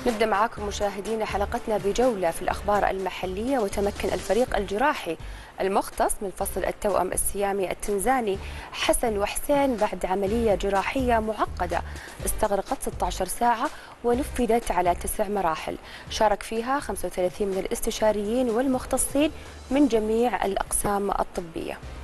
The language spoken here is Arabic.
نبدأ معاكم مشاهدينا حلقتنا بجولة في الأخبار المحلية. وتمكن الفريق الجراحي المختص من فصل التوأم السيامي التنزاني حسن وحسين بعد عملية جراحية معقدة استغرقت 16 ساعة ونفذت على 9 مراحل شارك فيها 35 من الاستشاريين والمختصين من جميع الأقسام الطبية.